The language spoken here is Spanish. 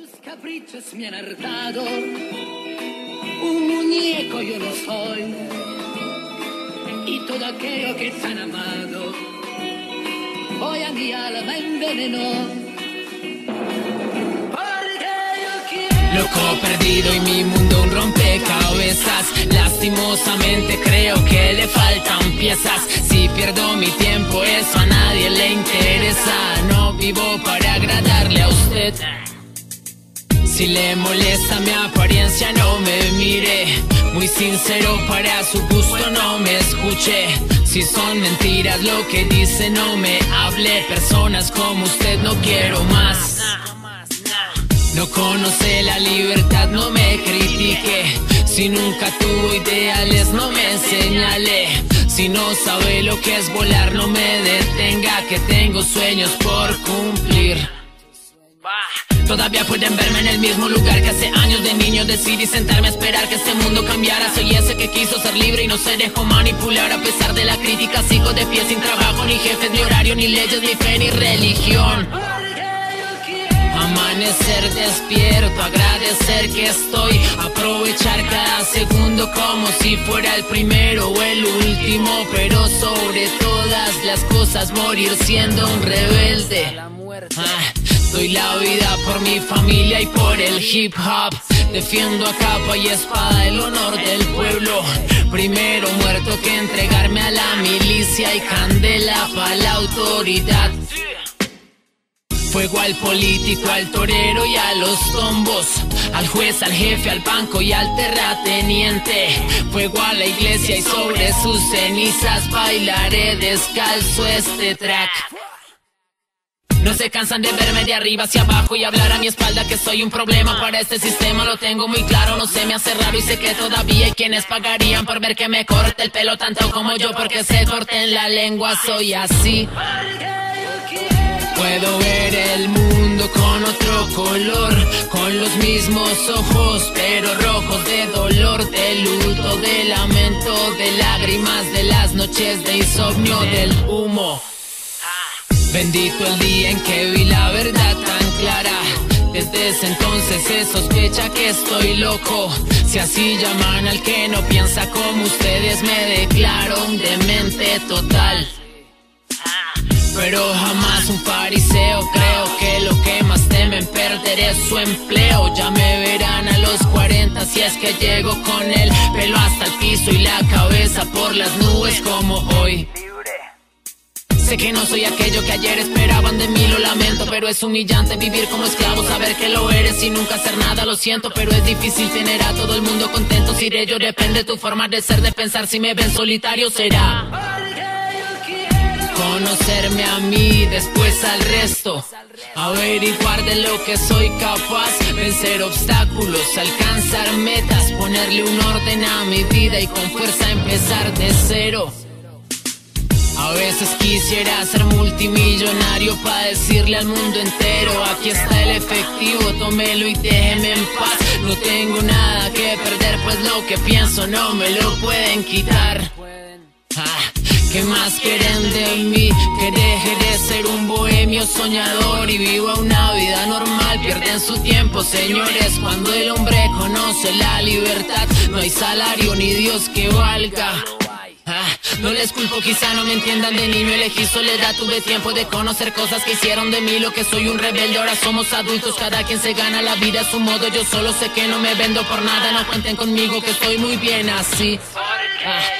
Caprichos me han hartado, un muñeco yo no soy, y todo aquello que tan amado, hoy a mi alma envenenó. Loco perdido y mi mundo un rompecabezas. Lastimosamente creo que le faltan piezas. Si pierdo mi tiempo eso a nadie le interesa. No vivo para agradarle a usted. Si le molesta mi apariencia no me mire. Muy sincero para su gusto no me escuche. Si son mentiras lo que dice no me hable. Personas como usted no quiero más. No conoce la libertad, no me critique. Si nunca tuvo ideales, no me señale. Si no sabe lo que es volar, no me detenga, que tengo sueños por cumplir. Todavía pueden verme en el mismo lugar que hace años. De niño decidí sentarme a esperar que este mundo cambiara. Soy ese que quiso ser libre y no se dejó manipular. A pesar de la crítica sigo de pie sin trabajo, ni jefes, ni horario, ni leyes, ni fe, ni religión. Amanecer despierto, agradecer que estoy, aprovechar cada segundo como si fuera el primero o el último, pero sobre todas las cosas morir siendo un rebelde. Doy la vida por mi familia y por el hip hop. Defiendo a capa y espada el honor del pueblo. Primero muerto que entregarme a la milicia y candela para la autoridad. Fuego al político, al torero y a los tombos, al juez, al jefe, al banco y al terrateniente. Fuego a la iglesia y sobre sus cenizas bailaré descalzo este track. No se cansan de verme de arriba hacia abajo y hablar a mi espalda que soy un problema para este sistema. Lo tengo muy claro, no se me hace raro y sé que todavía hay quienes pagarían por ver que me corte el pelo tanto como yo, porque se corten la lengua, soy así. Puedo ver el mundo con otro color, con los mismos ojos, pero rojos de dolor, de luto, de lamento, de lágrimas, de las noches de insomnio, del humo. Bendito el día en que vi la verdad tan clara. Desde ese entonces se sospecha que estoy loco. Si así llaman al que no piensa como ustedes, me declaro un demente total. Pero jamás un fariseo, creo que lo que más temen perder es su empleo. Ya me verán a los 40 si es que llego con el pelo hasta el piso y la cabeza por las nubes como hoy. Sé que no soy aquello que ayer esperaban de mí, lo lamento, pero es humillante vivir como esclavo, saber que lo eres y nunca hacer nada, lo siento, pero es difícil tener a todo el mundo contento. Si de ello depende tu forma de ser, de pensar, si me ven solitario será conocerme a mí, después al resto, averiguar de lo que soy capaz, vencer obstáculos, alcanzar metas, ponerle un orden a mi vida y con fuerza empezar de cero. A veces quisiera ser multimillonario para decirle al mundo entero: aquí está el efectivo, tómelo y déjeme en paz. No tengo nada que perder, pues lo que pienso no me lo pueden quitar. ¿Qué más quieren de mí? Que deje de ser un bohemio soñador y viva una vida normal. Pierden su tiempo, señores, cuando el hombre conoce la libertad. No hay salario ni Dios que valga. No les culpo, quizá no me entiendan. De niño elegí soledad, tuve tiempo de conocer cosas que hicieron de mí lo que soy, un rebelde. Ahora somos adultos, cada quien se gana la vida a su modo. Yo solo sé que no me vendo por nada, no cuenten conmigo que estoy muy bien así.